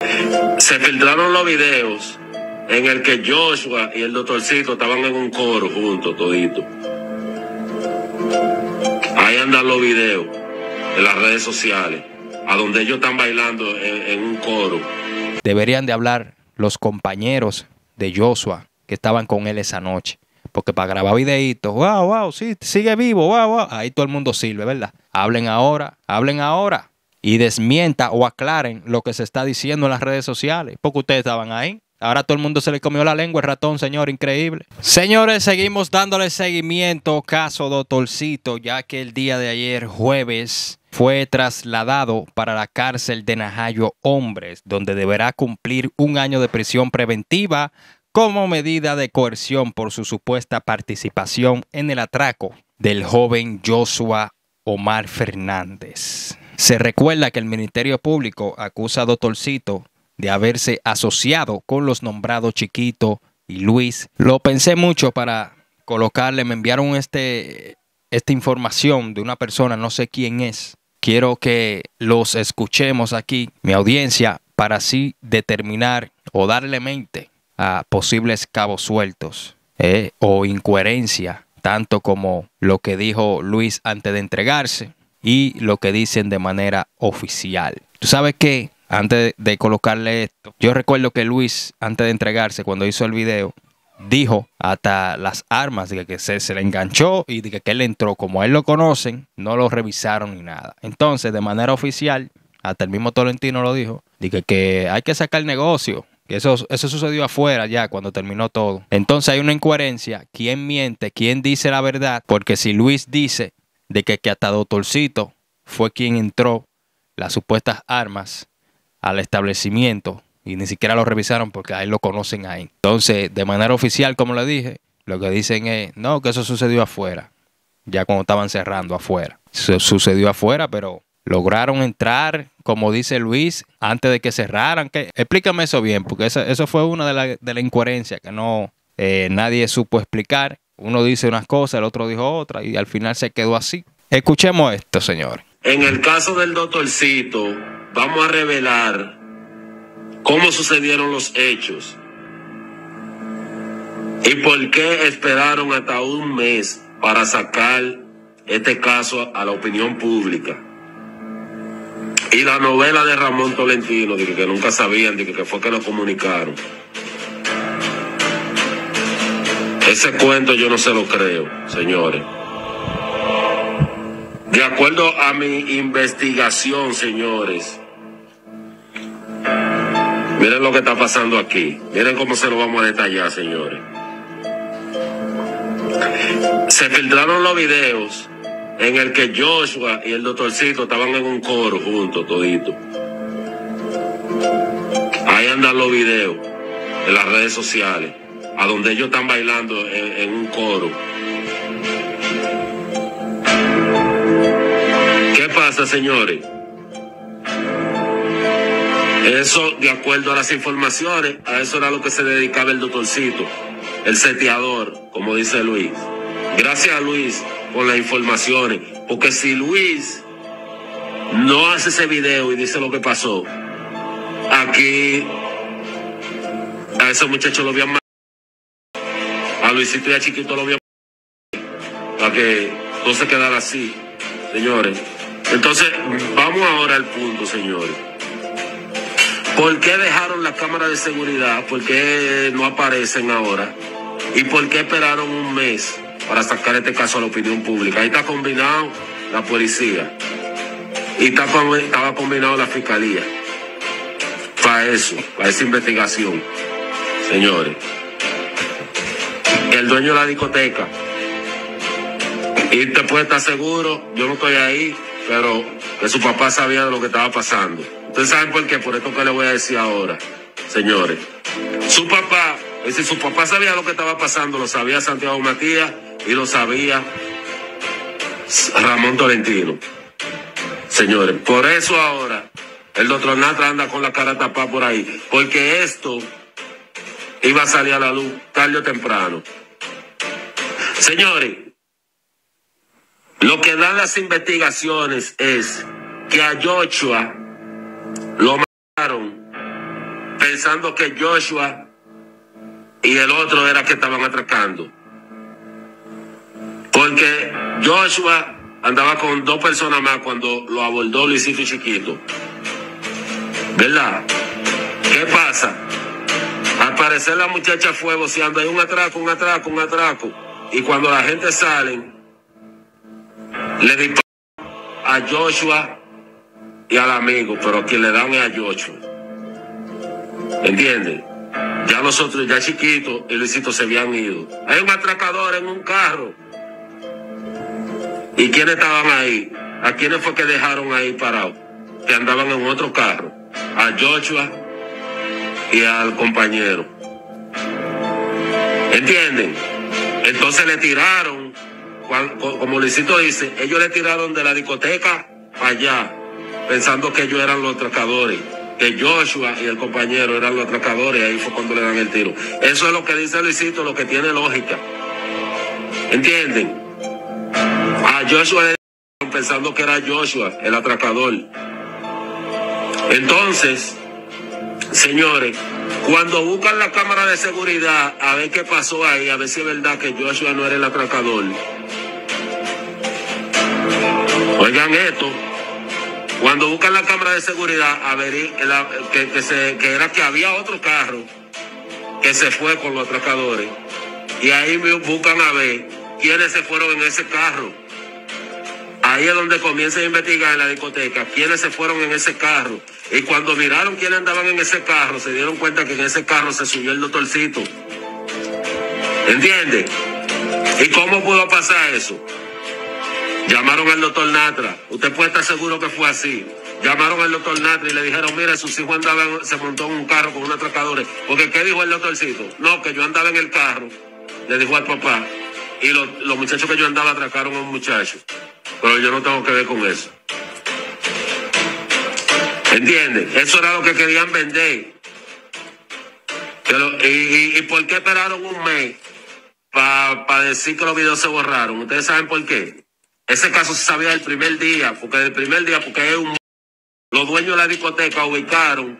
Se filtraron los videos en el que Joshua y el doctorcito estaban en un coro juntos, toditos. Ahí andan los videos en las redes sociales, a donde ellos están bailando en un coro. Deberían de hablar los compañeros de Joshua que estaban con él esa noche. Porque para grabar videitos, wow, sí, sigue vivo, wow, ahí todo el mundo sirve, ¿verdad? Hablen ahora. Y desmienta o aclaren lo que se está diciendo en las redes sociales. Porque ustedes estaban ahí. Ahora todo el mundo se le comió la lengua, el ratón, señor, increíble. Señores, seguimos dándole seguimiento caso Doctorcito, ya que el día de ayer, jueves, fue trasladado para la cárcel de Najayo Hombres, donde deberá cumplir 1 año de prisión preventiva como medida de coerción por su supuesta participación en el atraco del joven Joshua Omar Fernández. Se recuerda que el Ministerio Público acusa a Doctorcito de haberse asociado con los nombrados Chiquito y Luis. Lo pensé mucho para colocarle, me enviaron esta información de una persona, no sé quién es. Quiero que los escuchemos aquí, mi audiencia, para así determinar o darle mente a posibles cabos sueltos o incoherencia, tanto como lo que dijo Luis antes de entregarse y lo que dicen de manera oficial. ¿Tú sabes qué? Antes de colocarle esto, yo recuerdo que Luis, antes de entregarse, cuando hizo el video, dijo hasta las armas, de que se le enganchó y de que él entró. Como a él lo conocen, no lo revisaron ni nada. Entonces, de manera oficial, hasta el mismo Tolentino lo dijo, de que hay que sacar el negocio. Que eso sucedió afuera ya cuando terminó todo. Entonces hay una incoherencia. ¿Quién miente? ¿Quién dice la verdad? Porque si Luis dice de que hasta Doctorcito fue quien entró las supuestas armas al establecimiento y ni siquiera lo revisaron porque a él lo conocen ahí. Entonces, de manera oficial, como le dije, lo que dicen es, no, que eso sucedió afuera. Ya cuando estaban cerrando afuera. Eso sucedió afuera, pero lograron entrar, como dice Luis, antes de que cerraran. Explícame eso bien, porque eso fue una de la incoherencia que no nadie supo explicar. Uno dice unas cosas, el otro dijo otra, y al final se quedó así. Escuchemos esto, señores. En el caso del doctorcito, vamos a revelar cómo sucedieron los hechos y por qué esperaron hasta 1 mes para sacar este caso a la opinión pública. Y la novela de Ramón Tolentino, de que nunca sabían, de que fue que lo comunicaron. Ese cuento yo no se lo creo, señores. De acuerdo a mi investigación, señores, miren lo que está pasando aquí. Miren cómo se lo vamos a detallar, señores. Se filtraron los videos en el que Joshua y el doctorcito estaban en un coro juntos, toditos. Ahí andan los videos en las redes sociales, a donde ellos están bailando en un coro. ¿Qué pasa, señores? Eso, de acuerdo a las informaciones, a eso era lo que se dedicaba el doctorcito, el seteador, como dice Luis. Gracias a Luis por las informaciones, porque si Luis no hace ese video y dice lo que pasó, aquí a esos muchachos lo habían matado, a Luisito y a Chiquito lo habían matado, para que no se quedara así, señores. Entonces, vamos ahora al punto, señores. ¿Por qué dejaron la cámara de seguridad? ¿Por qué no aparecen ahora? ¿Y por qué esperaron 1 mes para sacar este caso a la opinión pública? Ahí está combinado la policía y estaba combinado la fiscalía para eso, para esa investigación, señores. El dueño de la discoteca, y te puede estar seguro, yo no estoy ahí, pero que su papá sabía de lo que estaba pasando. Ustedes saben por qué, por esto que les voy a decir ahora, señores. Su papá, es decir, su papá sabía lo que estaba pasando, lo sabía Santiago Matías y lo sabía Ramón Tolentino. Señores, por eso ahora el doctor Natra anda con la cara tapada por ahí, porque esto iba a salir a la luz tarde o temprano. Señores, lo que dan las investigaciones es que a Joshua lo mataron pensando que Joshua y el otro era que estaban atracando. Porque Joshua andaba con 2 personas más cuando lo abordó Luisito y Chiquito. ¿Verdad? ¿Qué pasa? Al parecer la muchacha fue voceando, hay un atraco. Y cuando la gente sale, le disparan a Joshua y al amigo, pero quien le dan es a Joshua. ¿Entiendes? Ya nosotros, ya Chiquito y Luisito se habían ido. Hay un atracador en un carro. ¿Y quiénes estaban ahí? ¿A quiénes fue que dejaron ahí parados? Que andaban en otro carro. A Joshua y al compañero. ¿Entienden? Entonces le tiraron, como Luisito dice, ellos le tiraron de la discoteca allá, pensando que ellos eran los atracadores, que Joshua y el compañero eran los atracadores, y ahí fue cuando le dan el tiro. Eso es lo que dice Luisito, lo que tiene lógica. ¿Entienden? A Joshua le tiraron pensando que era Joshua, el atracador. Entonces, señores, cuando buscan la cámara de seguridad a ver qué pasó ahí, a ver si es verdad que Joshua no era el atracador. Oigan esto, cuando buscan la cámara de seguridad a ver que era que había otro carro que se fue con los atracadores, y ahí buscan a ver quiénes se fueron en ese carro. Ahí es donde comienza a investigar en la discoteca quiénes se fueron en ese carro. Y cuando miraron quiénes andaban en ese carro, se dieron cuenta que en ese carro se subió el doctorcito. ¿Entiende? ¿Y cómo pudo pasar eso? Llamaron al doctor Natra. Usted puede estar seguro que fue así. Llamaron al doctor Natra y le dijeron, mire, sus hijos andaban, se montó en un carro con unos atracadores. Porque ¿qué dijo el doctorcito? No, que yo andaba en el carro. Le dijo al papá. Y los muchachos que yo andaba atracaron a un muchacho. Pero yo no tengo que ver con eso. ¿Entiendes? Eso era lo que querían vender. ¿Y por qué esperaron un mes para decir que los videos se borraron? ¿Ustedes saben por qué? Ese caso se sabía del primer día, porque los dueños de la discoteca ubicaron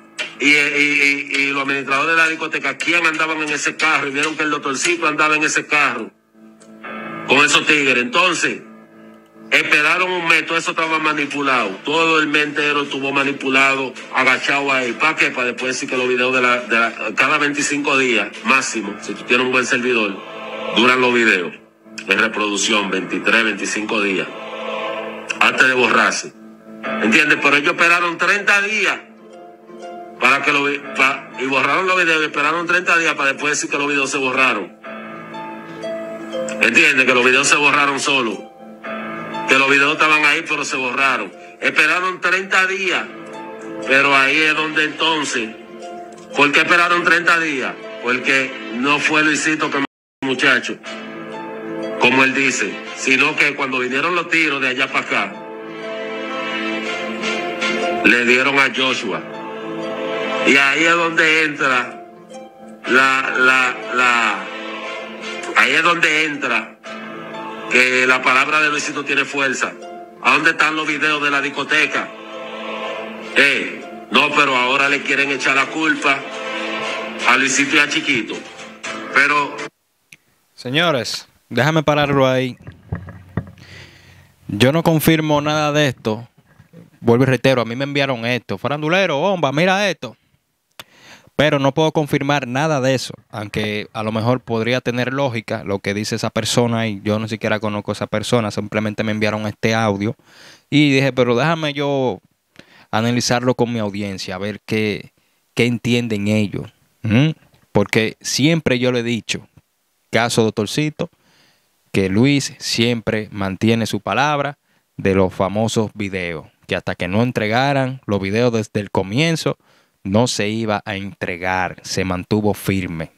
y los administradores de la discoteca, quién andaban en ese carro, y vieron que el doctorcito andaba en ese carro con esos tigres. Entonces, esperaron un mes, todo eso estaba manipulado. Todo el mes entero estuvo manipulado, agachado ahí. ¿Para qué? Para después decir que los videos cada 25 días, máximo, si tú tienes un buen servidor, duran los videos en reproducción 23, 25 días, antes de borrarse. ¿Entiendes? Pero ellos esperaron 30 días para que y borraron los videos, y esperaron 30 días para después decir que los videos se borraron. ¿Entiendes? Que los videos se borraron solos. Que los videos estaban ahí, pero se borraron. Esperaron 30 días. Pero ahí es donde entonces... ¿Por qué esperaron 30 días? Porque no fue Luisito que mató a los muchachos, como él dice, sino que cuando vinieron los tiros de allá para acá, le dieron a Joshua. Y ahí es donde entra ahí es donde entra que la palabra de Luisito tiene fuerza. ¿A dónde están los videos de la discoteca? No, pero ahora le quieren echar la culpa a Luisito y a Chiquito. Pero... Señores, déjame pararlo ahí. Yo no confirmo nada de esto. Vuelvo y reitero, a mí me enviaron esto. Farandulero, bomba, mira esto. Pero no puedo confirmar nada de eso, aunque a lo mejor podría tener lógica lo que dice esa persona, y yo ni siquiera conozco a esa persona, simplemente me enviaron este audio y dije, pero déjame yo analizarlo con mi audiencia, a ver qué entienden ellos. Porque siempre yo le he dicho, caso doctorcito, que Luis siempre mantiene su palabra de los famosos videos, que hasta que no entregaran los videos desde el comienzo, no se iba a entregar, se mantuvo firme.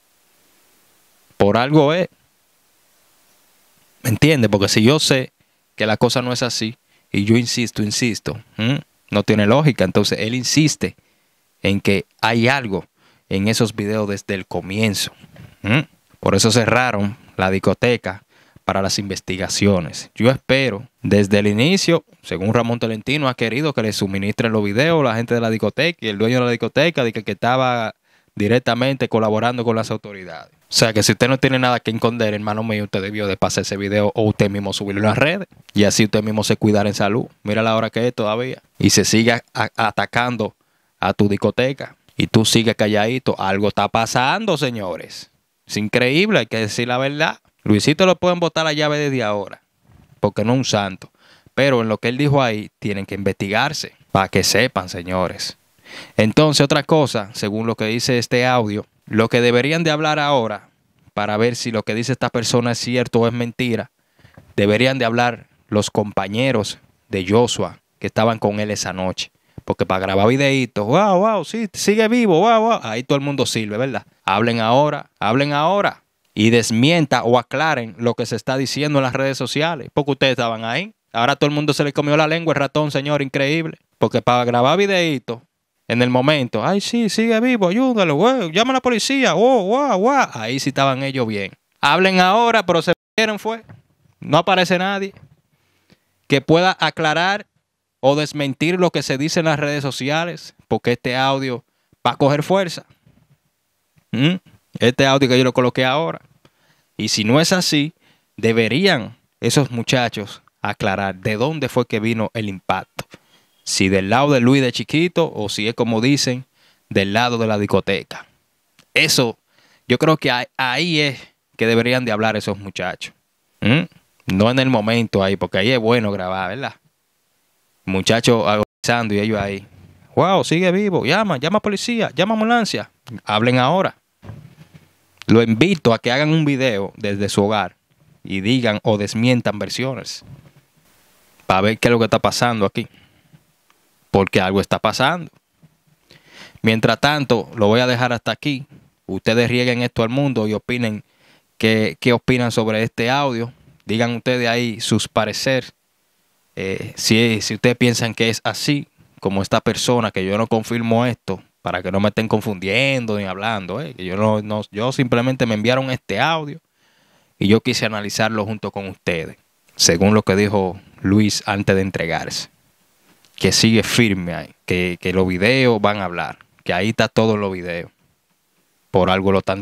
Por algo es. ¿Me entiendes? Porque si yo sé que la cosa no es así, y yo insisto, no tiene lógica. Entonces él insiste en que hay algo en esos videos desde el comienzo. Por eso cerraron la discoteca, para las investigaciones. Yo espero, desde el inicio, según Ramón Tolentino ha querido que le suministren los videos la gente de la discoteca y el dueño de la discoteca de que estaba directamente colaborando con las autoridades. O sea que si usted no tiene nada que esconder, hermano mío, usted debió de pasar ese video o usted mismo subirlo en las redes y así usted mismo se cuidara en salud. Mira la hora que es todavía y se sigue atacando a tu discoteca y tú sigues calladito. Algo está pasando, señores. Es increíble, hay que decir la verdad. Luisito lo pueden botar la llave desde ahora, porque no es un santo. Pero en lo que él dijo ahí, tienen que investigarse, para que sepan, señores. Entonces, otra cosa, según lo que dice este audio, lo que deberían de hablar ahora, para ver si lo que dice esta persona es cierto o es mentira, deberían de hablar los compañeros de Joshua que estaban con él esa noche. Porque para grabar videitos, wow, sí, sigue vivo, wow, ahí todo el mundo sirve, ¿verdad? Hablen ahora. Y desmienta o aclaren lo que se está diciendo en las redes sociales. Porque ustedes estaban ahí. Ahora todo el mundo se le comió la lengua el ratón, señor, increíble. Porque para grabar videitos, en el momento, ay, sí, sigue vivo, ayúdalo, güey, llama a la policía, wow. Ahí sí estaban ellos bien. Hablen ahora, pero se vieron fue. No aparece nadie que pueda aclarar o desmentir lo que se dice en las redes sociales. Porque este audio va a coger fuerza. Este audio que yo lo coloqué ahora. Y si no es así, deberían esos muchachos aclarar de dónde fue que vino el impacto. Si del lado de Luis de chiquito o si es como dicen, del lado de la discoteca. Eso, yo creo que ahí es que deberían de hablar esos muchachos. No en el momento ahí, porque ahí es bueno grabar, ¿verdad? Muchachos agonizando y ellos ahí. Wow, sigue vivo, llama a policía, llama a ambulancia. Hablen ahora. Lo invito a que hagan un video desde su hogar y digan o desmientan versiones para ver qué es lo que está pasando aquí. Porque algo está pasando. Mientras tanto, lo voy a dejar hasta aquí. Ustedes rieguen esto al mundo y opinen qué opinan sobre este audio. Digan ustedes ahí sus pareceres. Si ustedes piensan que es así, como esta persona, que yo no confirmo esto, para que no me estén confundiendo ni hablando, que yo simplemente me enviaron este audio y yo quise analizarlo junto con ustedes, según lo que dijo Luis antes de entregarse, que sigue firme ahí, que los videos van a hablar, que ahí está todo en los videos, por algo lo están